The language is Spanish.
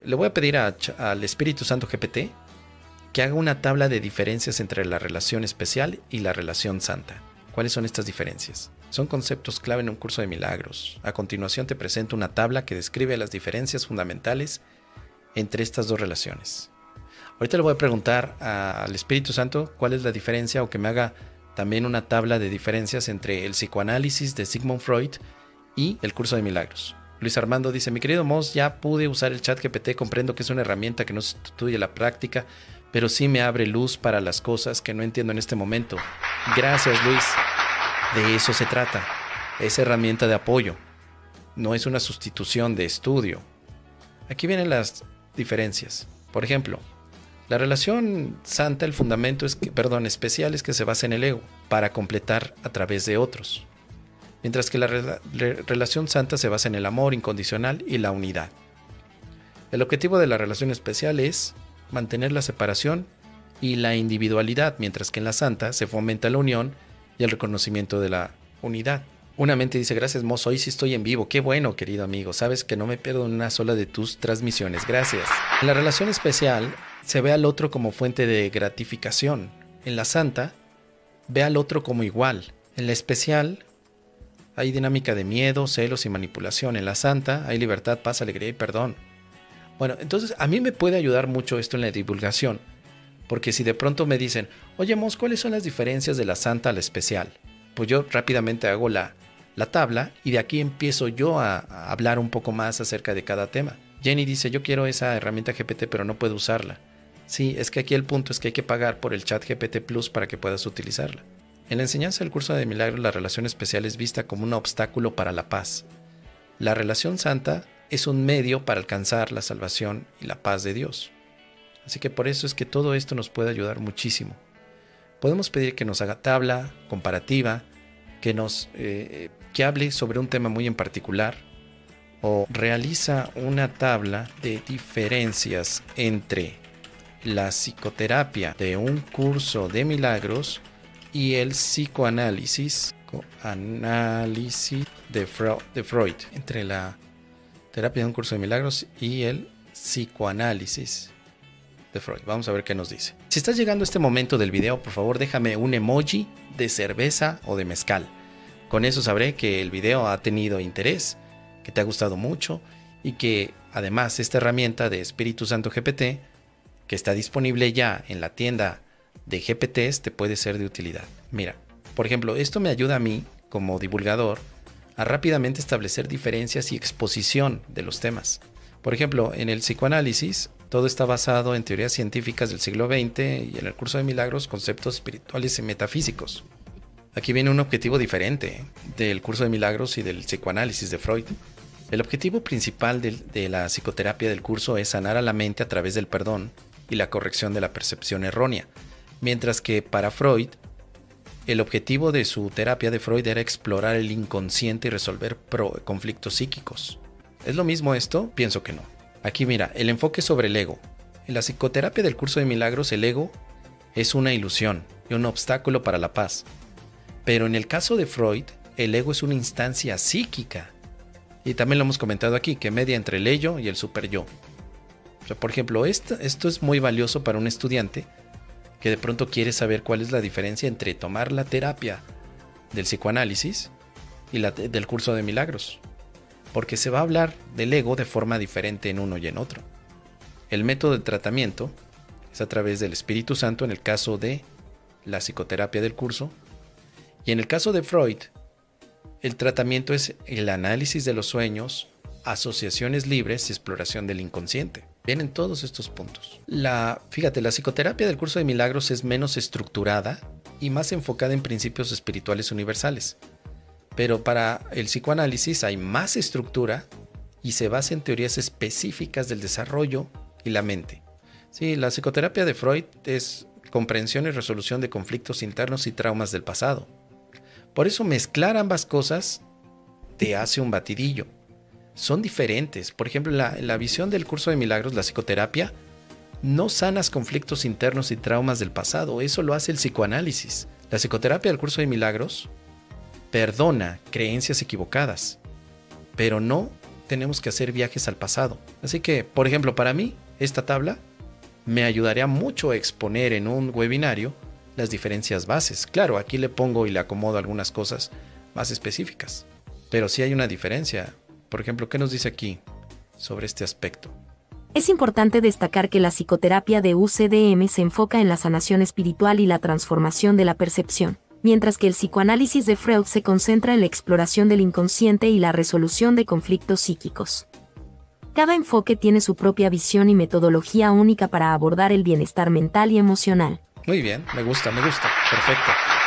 Le voy a pedir al Espíritu Santo GPT que haga una tabla de diferencias entre la relación especial y la relación santa. ¿Cuáles son estas diferencias? Son conceptos clave en un curso de milagros. A continuación te presento una tabla que describe las diferencias fundamentales entre estas dos relaciones. Ahorita le voy a preguntar al Espíritu Santo cuál es la diferencia, o que me haga también una tabla de diferencias entre el psicoanálisis de Sigmund Freud y el curso de milagros. Luis Armando dice: mi querido Moss, ya pude usar el ChatGPT, comprendo que es una herramienta que no sustituye la práctica, pero sí me abre luz para las cosas que no entiendo en este momento. Gracias, Luis. De eso se trata. Es herramienta de apoyo. No es una sustitución de estudio. Aquí vienen las diferencias. Por ejemplo, la relación santa, el fundamento especial es que se basa en el ego para completar a través de otros. Mientras que la relación santa se basa en el amor incondicional y la unidad. El objetivo de la relación especial es mantener la separación y la individualidad, mientras que en la santa se fomenta la unión y el reconocimiento de la unidad. Una mente dice: gracias, Moss, hoy sí estoy en vivo. Qué bueno, querido amigo, sabes que no me pierdo una sola de tus transmisiones, gracias. En la relación especial se ve al otro como fuente de gratificación. En la santa, ve al otro como igual. En la especial hay dinámica de miedo, celos y manipulación. En la santa hay libertad, paz, alegría y perdón. Bueno, entonces a mí me puede ayudar mucho esto en la divulgación, porque si de pronto me dicen: oye, Moss, ¿cuáles son las diferencias de la santa a la especial? Pues yo rápidamente hago la tabla y de aquí empiezo yo a hablar un poco más acerca de cada tema. Jenny dice: yo quiero esa herramienta GPT, pero no puedo usarla. Sí, es que aquí el punto es que hay que pagar por el ChatGPT Plus para que puedas utilizarla. En la enseñanza del curso de milagros, la relación especial es vista como un obstáculo para la paz. La relación santa es un medio para alcanzar la salvación y la paz de Dios. Así que por eso es que todo esto nos puede ayudar muchísimo. Podemos pedir que nos haga tabla comparativa, que hable sobre un tema muy en particular, o realiza una tabla de diferencias entre la psicoterapia de un curso de milagros y el psicoanálisis de Freud, entre la terapia de un curso de milagros y el psicoanálisis de Freud. Vamos a ver qué nos dice. Si estás llegando a este momento del video, por favor déjame un emoji de cerveza o de mezcal. Con eso sabré que el video ha tenido interés, que te ha gustado mucho y que además esta herramienta de Espíritu Santo GPT, que está disponible ya en la tienda de GPTs, te puede ser de utilidad. Mira, por ejemplo, esto me ayuda a mí como divulgador a rápidamente establecer diferencias y exposición de los temas. Por ejemplo, en el psicoanálisis todo está basado en teorías científicas del siglo XX y en el curso de milagros conceptos espirituales y metafísicos. Aquí viene un objetivo diferente del curso de milagros y del psicoanálisis de Freud. El objetivo principal de la psicoterapia del curso es sanar a la mente a través del perdón y la corrección de la percepción errónea, mientras que para Freud, el objetivo de su terapia de Freud era explorar el inconsciente y resolver conflictos psíquicos. ¿Es lo mismo esto? Pienso que no. Aquí mira, el enfoque sobre el ego. En la psicoterapia del curso de milagros, el ego es una ilusión y un obstáculo para la paz. Pero en el caso de Freud, el ego es una instancia psíquica. Y también lo hemos comentado aquí, que media entre el ello y el superyo. O sea, por ejemplo, esto es muy valioso para un estudiante que de pronto quiere saber cuál es la diferencia entre tomar la terapia del psicoanálisis y la del curso de milagros. Porque se va a hablar del ego de forma diferente en uno y en otro. El método de tratamiento es a través del Espíritu Santo en el caso de la psicoterapia del curso. Y en el caso de Freud, el tratamiento es el análisis de los sueños, asociaciones libres y exploración del inconsciente. Vienen todos estos puntos. Fíjate, la psicoterapia del curso de milagros es menos estructurada y más enfocada en principios espirituales universales. Pero para el psicoanálisis hay más estructura y se basa en teorías específicas del desarrollo y la mente. Sí, la psicoterapia de Freud es comprensión y resolución de conflictos internos y traumas del pasado. Por eso mezclar ambas cosas te hace un batidillo. Son diferentes. Por ejemplo, la visión del curso de milagros, la psicoterapia, no sanas conflictos internos y traumas del pasado. Eso lo hace el psicoanálisis. La psicoterapia del curso de milagros perdona creencias equivocadas, pero no tenemos que hacer viajes al pasado. Así que, por ejemplo, para mí, esta tabla me ayudaría mucho a exponer en un webinario las diferencias bases. Claro, aquí le pongo y le acomodo algunas cosas más específicas, pero sí hay una diferencia. Por ejemplo, ¿qué nos dice aquí sobre este aspecto? Es importante destacar que la psicoterapia de UCDM se enfoca en la sanación espiritual y la transformación de la percepción, mientras que el psicoanálisis de Freud se concentra en la exploración del inconsciente y la resolución de conflictos psíquicos. Cada enfoque tiene su propia visión y metodología única para abordar el bienestar mental y emocional. Muy bien, me gusta, perfecto.